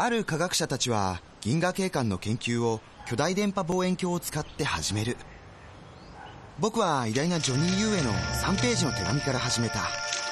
ある科学者たちは銀河系間の研究を巨大電波望遠鏡を使って始める。僕は偉大なジョニー・ユーへの3ページの手紙から始めた。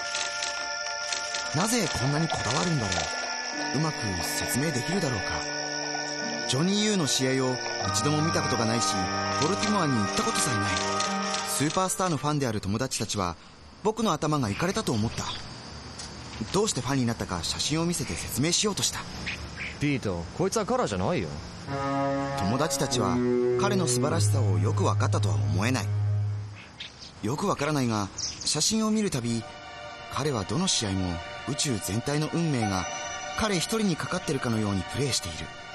なぜこんなにこだわるんだろう。うまく説明できるだろうか。ジョニー・ユーの試合を一度も見たことがないし、ボルティモアに行ったことさえない。スーパースターのファンである友達たちは僕の頭がいかれたと思った。どうしてファンになったか写真を見せて説明しようとした。 ピート、こいつはカラーじゃないよ。 友達たちは彼の素晴らしさをよく分かったとは思えない。よく分からないが、写真を見るたび彼はどの試合も宇宙全体の運命が彼一人にかかってるかのようにプレーしている。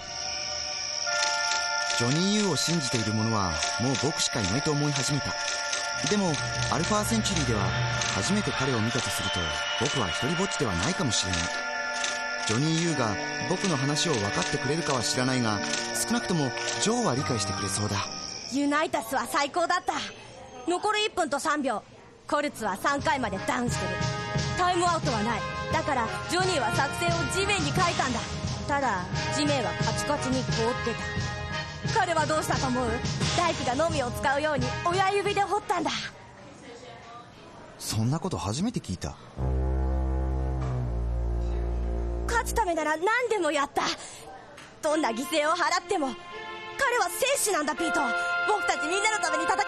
ジョニー・ユーを信じている者はもう僕しかいないと思い始めた。でもアルファセンチュリーでは初めて彼を見たとすると、僕は一人ぼっちではないかもしれない。ジョニー・ユーが僕の話を分かってくれるかは知らないが、少なくともジョーは理解してくれそうだ。 ユナイタスは最高だった。残り1分と3秒。コルツは3回までダウンしてる。タイムアウトはない。だからジョニーは作戦を地面に書いたんだ。ただ地面はカチカチに凍ってた。彼はどうしたと思う？大工がのみを使うように親指で掘ったんだ。 そんなこと初めて聞いた。 勝つためなら何でもやった。どんな犠牲を払っても。彼は戦士なんだピート。僕たちみんなのために戦った。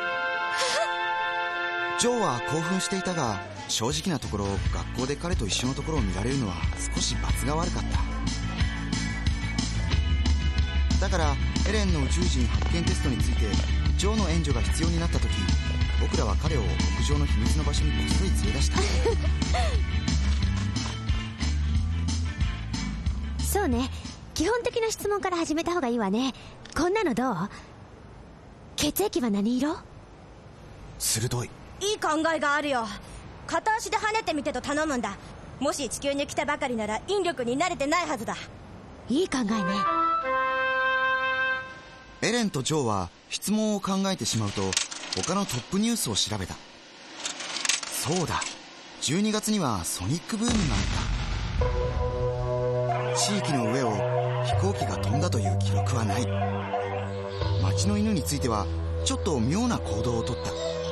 ジョーは興奮していたが、正直なところ学校で彼と一緒のところを見られるのは少し罰が悪かった。だからエレンの宇宙人発見テストについてジョーの援助が必要になった時、僕らは彼を屋上の秘密の場所にこっそり連れ出した。 そうね、基本的な質問から始めた方がいいわね。こんなのどう？血液は何色？ 鋭い。 いい考えがあるよ。片足で跳ねてみてと頼むんだ。もし地球に来たばかりなら引力に慣れてないはずだ。 いい考えね。 エレンとジョーは質問を考えてしまうと他のトップニュースを調べた。そうだ、12月にはソニックブームがあった。地域の上を飛行機が飛んだという記録はない。町の犬についてはちょっと妙な行動をとった。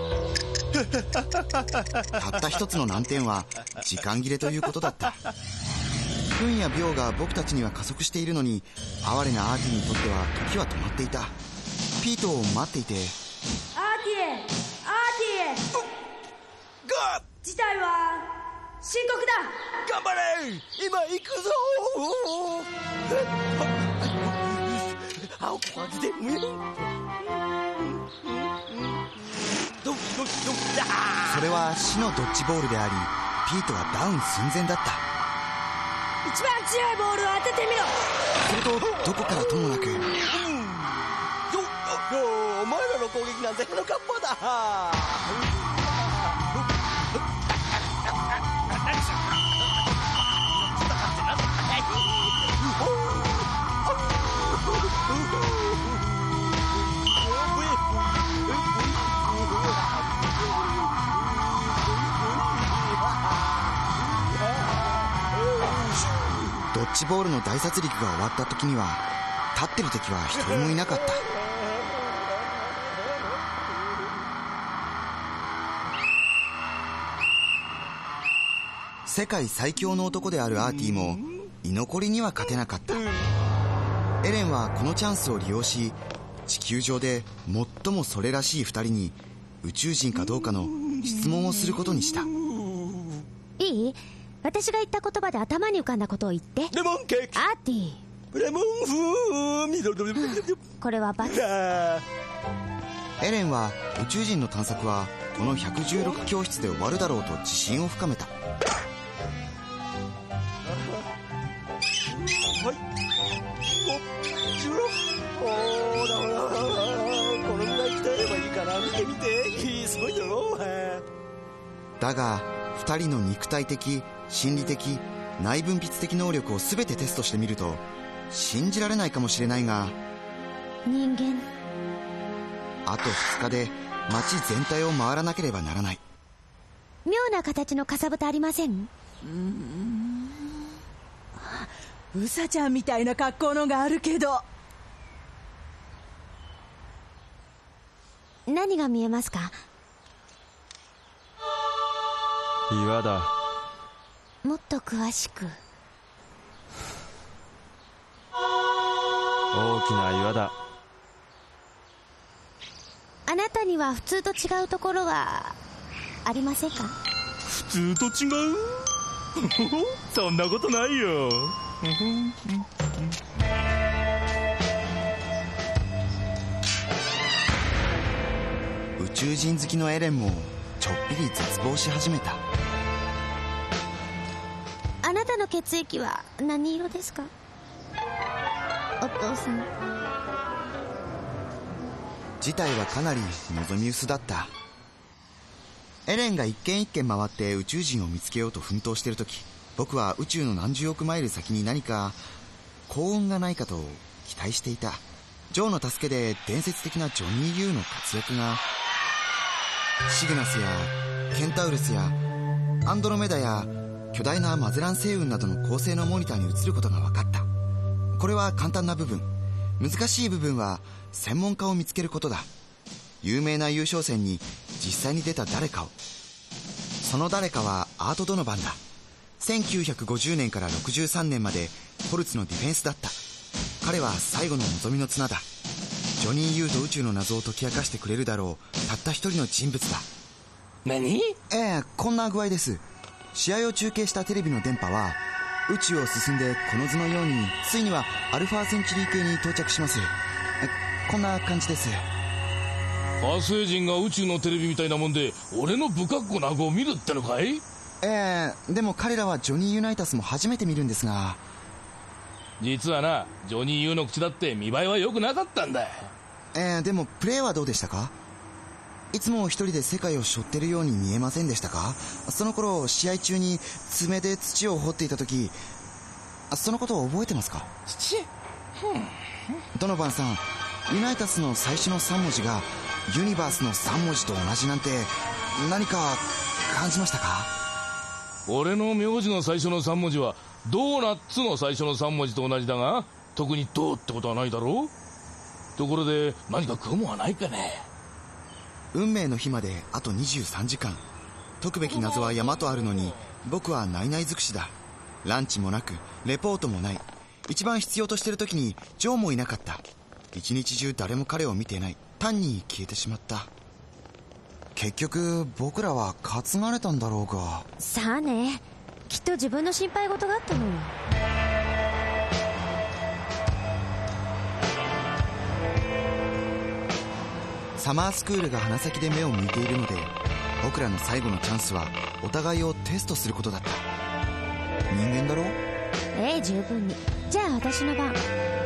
たった一つの難点は時間切れということだった。分や秒が僕たちには加速しているのに、哀れなアーティにとっては時は止まっていた。ピートを待っていて、 アーティ事態は深刻だ。 頑張れ、今行くぞ。青くまでむそれは死のドッジボールであり、ピートはダウン寸前だった。 一番強いボールを当ててみろ。 するとどこからともなく、 お前らの攻撃なんてのかっぱだ。 ドッジボールの大殺戮が終わった時には立ってる敵は一人もいなかった。世界最強の男であるアーティも居残りには勝てなかった。エレンはこのチャンスを利用し、地球上で最もそれらしい二人に宇宙人かどうかの質問をすることにした。 いい？私が言った言葉で頭に浮かんだことを言って。 レモンケーキ、 アーティ。 レモン風味。 これは罰。 エレンは宇宙人の探索はこの116教室で終わるだろうと自信を深めた。 このぐらい鍛えればいいから見てみて。すごいだろ。 だが2人の肉体的、心理的、内分泌的能力を全てテストしてみると、信じられないかもしれないが、 人間あと2日で街全体を回らなければならない。 妙な形のかさぶたありません？ ウサちゃんみたいな格好のがあるけど。 何が見えますか？ 岩だ。 もっと詳しく。 大きな岩だ。 あなたには普通と違うところはありませんか？ 普通と違うそんなことないよ。 宇宙人好きのエレンもちょっぴり絶望し始めた。 あなたの血液は何色ですか？お父さん。 事態はかなり望み薄だった。エレンが一軒一軒回って宇宙人を見つけようと奮闘している時、僕は宇宙の何十億マイル先に何か幸運がないかと期待していた。ジョーの助けで伝説的なジョニー・ユーの活躍がシグナスやケンタウルスやアンドロメダや巨大なマゼラン星雲などの恒星のモニターに映ることが分かった。これは簡単な部分。難しい部分は専門家を見つけることだ。有名な優勝戦に実際に出た誰かを。その誰かはアート・ドノバンだ。1950年から63年までホルツのディフェンスだった。彼は最後の望みの綱だ。ジョニー・ユーと宇宙の謎を解き明かしてくれるだろうたった一人の人物だ。 何？ こんな具合です。試合を中継したテレビの電波は宇宙を進んでこの図のようについにはアルファセンチュリー系に到着します。こんな感じです。 火星人が宇宙のテレビみたいなもんで俺の不格好な顎を見るってのかい？ でも彼らはジョニー・ユナイタスも初めて見るんですが。 実はな、ジョニー・ユーの口だって見栄えは良くなかったんだ。 でもプレーはどうでしたか？いつも一人で世界を背負ってるように見えませんでしたか？その頃試合中に爪で土を掘っていた時、そのことを覚えてますか？ドノバンさん、ユナイタスの最初の3文字がユニバースの3文字と同じなんて何か感じましたか？ 俺の名字の最初の3文字はドーナツの最初の3文字と同じだが、特にドーってことはないだろう。ところで何か食うもんはないかね？ 運命の日まであと23時間。解くべき謎は山とあるのに僕はないない尽くしだ。ランチもなくレポートもない。一番必要としてる時にジョーもいなかった。一日中誰も彼を見ていない。単に消えてしまった。結局僕らは担がれたんだろうが。 さあね、きっと自分の心配事があったのよ。 サマースクールが鼻先で目を向いているので、僕らの最後のチャンスはお互いをテストすることだった。人間だろ？ 十分に。じゃあ私の番。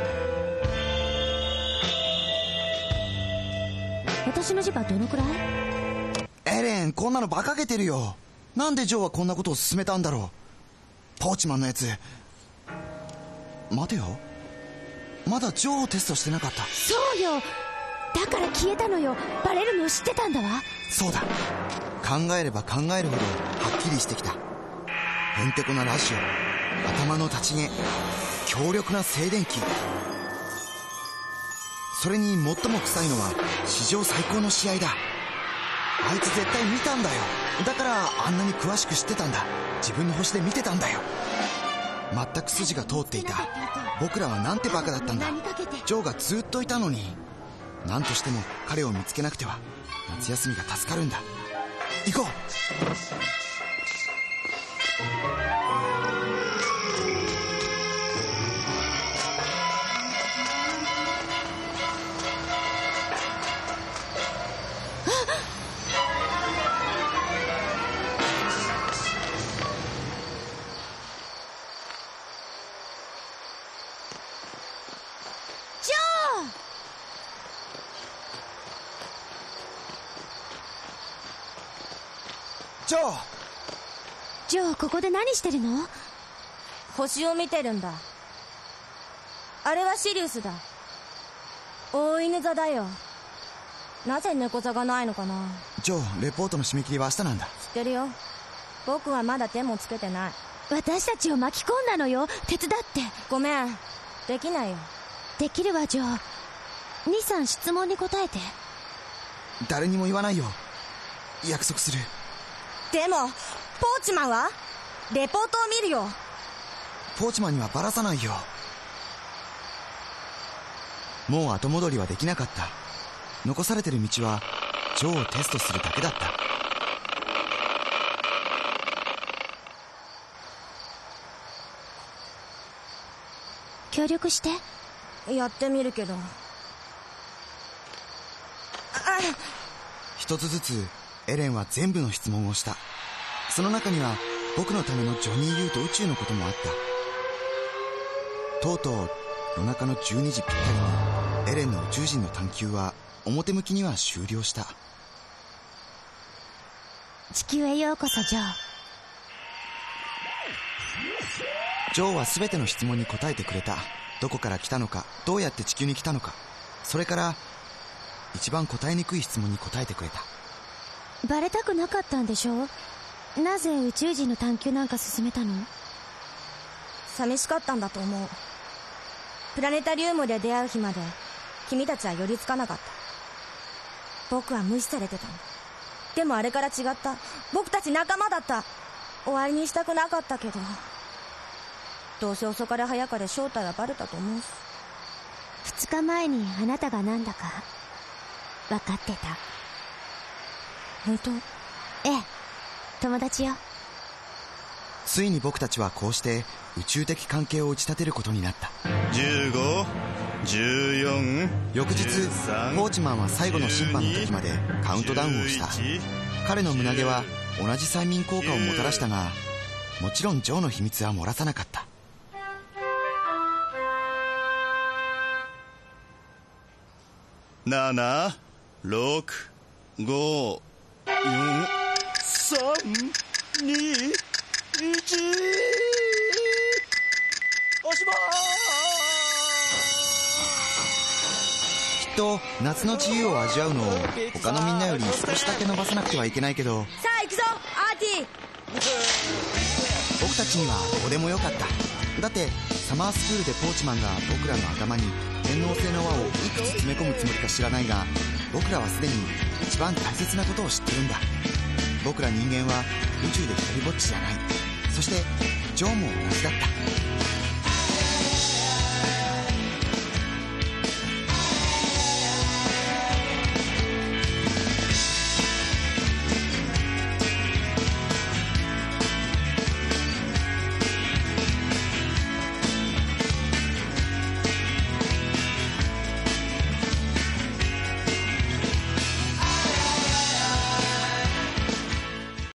私の磁場どのくらい？ エレン、こんなの馬鹿げてるよ。なんでジョーはこんなことを進めたんだろう。ポーチマンのやつ。待てよ、まだジョーをテストしてなかった。 そうよ、だから消えたのよ。バレるのを知ってたんだわ。 そうだ、考えれば考えるほどはっきりしてきた。へんてこなラジオ、頭の立ち毛、強力な静電気。それに最も臭いのは史上最高の試合だ。あいつ絶対見たんだよ。だからあんなに詳しく知ってたんだ。自分の星で見てたんだよ。全く筋が通っていた。僕らはなんてバカだったんだ。ジョーがずっといたのに。何としても彼を見つけなくては。夏休みが助かるんだ。行こう。 ジョー、ここで何してるの？ 星を見てるんだ。あれはシリウスだ。大犬座だよ。なぜ猫座がないのかな。 ジョー、レポートの締め切りは明日なんだ。 知ってるよ。僕はまだ手もつけてない。 私たちを巻き込んだのよ。手伝って。 ごめん、できないよ。 できるわ、ジョー。兄さん、質問に答えて。 誰にも言わないよ。約束する。 でもポーチマンは？レポートを見るよ。 ポーチマンにはバラさないよ。もう後戻りはできなかった。残されてる道はジョーをテストするだけだった。 協力して。 やってみるけど。 一つずつエレンは全部の質問をした。その中には僕のためのジョニー・ユーと宇宙のこともあった。とうとう夜中の12時ぴったりにエレンの宇宙人の探求は表向きには終了した。 地球へようこそ、ジョー。 ジョーは全ての質問に答えてくれた。どこから来たのか、どうやって地球に来たのか、それから一番答えにくい質問に答えてくれた。 バレたくなかったんでしょ。なぜ宇宙人の探求なんか進めたの？ 寂しかったんだと思う。プラネタリウムで出会う日まで君たちは寄りつかなかった。僕は無視されてたの。でもあれから違った。僕たち仲間だった。終わりにしたくなかったけど、どうせ遅かれ早かれ正体はバレたと思うし。 2日前にあなたがなんだか分かってた。 本当？ ええ、友達よ。 ついに僕たちはこうして宇宙的関係を打ち立てることになった。 15、14、 翌日ポーチマンは最後の審判の時までカウントダウンをした。彼の胸毛は同じ催眠効果をもたらしたが、もちろんジョーの秘密は漏らさなかった。 7、6、5、4、3、2、1。 おしまきっと夏の自由を味わうのを他のみんなより少しだけ伸ばさなくてはいけないけど、 さあ行くぞアーティ。 僕たちにはどうでもよかった。だってサマースクールでポーチマンが僕らの頭に天王星の輪をいくつ詰め込むつもりか知らないが、僕らはすでに一番大切なことを知ってるんだ。僕ら人間は宇宙で一人ぼっちじゃない。そしてジョーも同じだった。